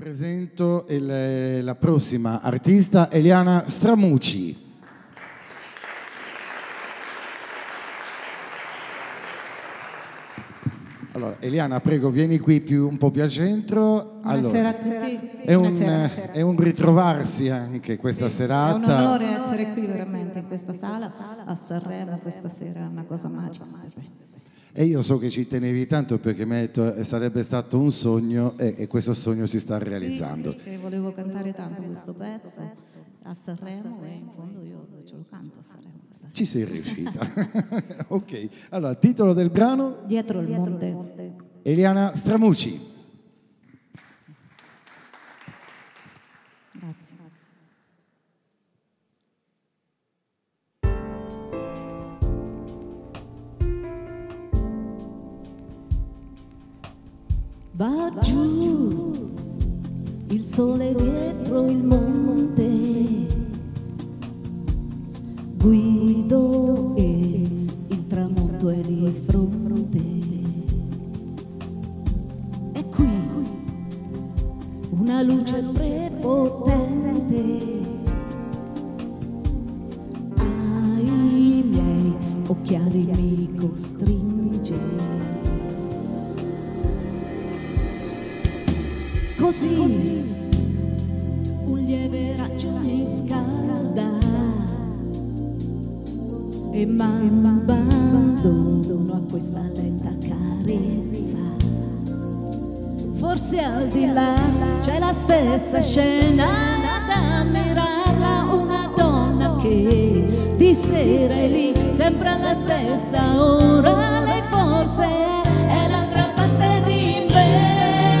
presento la prossima artista, Eliana Stramucci. Allora, Eliana, prego, vieni qui un po' più al centro. Buonasera a tutti. È un ritrovarsi anche questa serata. È un onore essere qui veramente in questa sala a Sanremo questa sera, è una cosa magica per me. E io so che ci tenevi tanto perché mi hai detto sarebbe stato un sogno e questo sogno si sta realizzando. Sì, perché volevo cantare tanto questo pezzo a Sanremo e in fondo io ce lo canto a Sanremo. Ci sei riuscita. Ok, allora, titolo del brano? Dietro il monte. Eliana Stramucci. Grazie. Va giù il sole dietro il monte, guido e il tramonto è di fronte. E qui una luce prepotente ai miei occhiali mi costringe. Così un lieve raggio mi scalda e m'abbandono a questa lenta carezza. Forse al di là c'è la stessa scena ad ammirarla, una donna che di sera è lì sempre alla stessa ora. Lei forse è l'altra parte di me.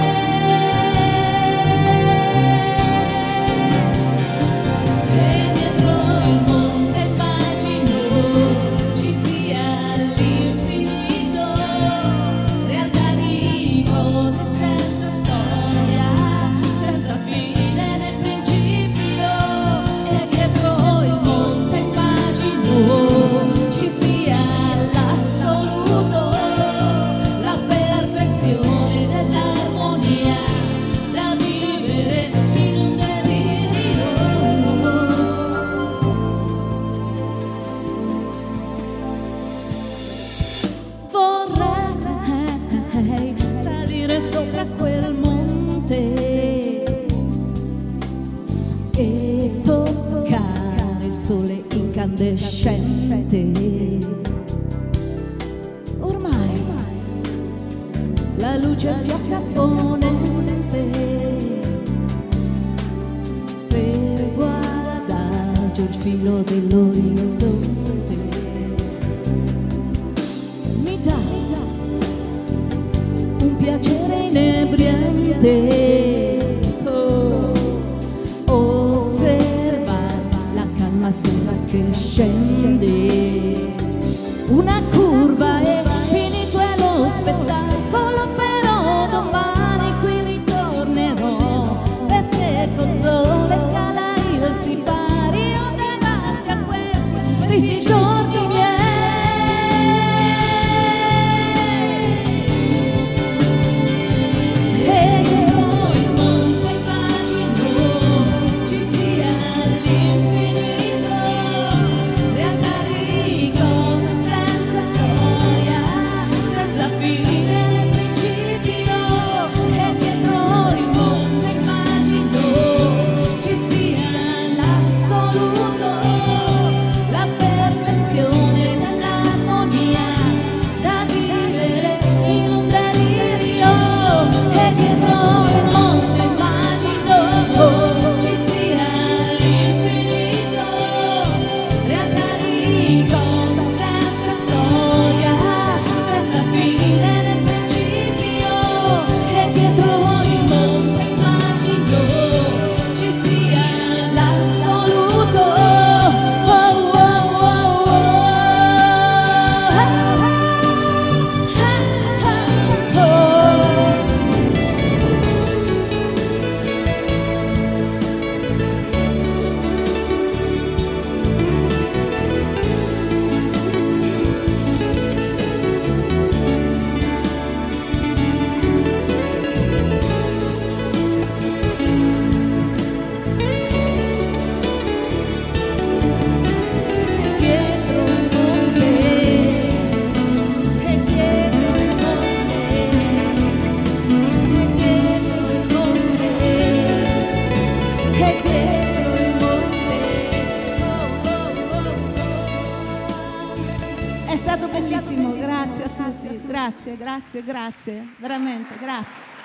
Sopra quel monte e toccare il sole incandescente. Ormai la luce fiocca ponente, se guarda giù il filo dell'orizzonte, mi dà un piacere inebriante, osserva la calma sera che scende, una curva e finito è lo spettacolo, però domani qui ritornerò, perché col sole cala il sipario davanti a questi giorni miei. E dietro È stato bellissimo, grazie a tutti, grazie, veramente, grazie.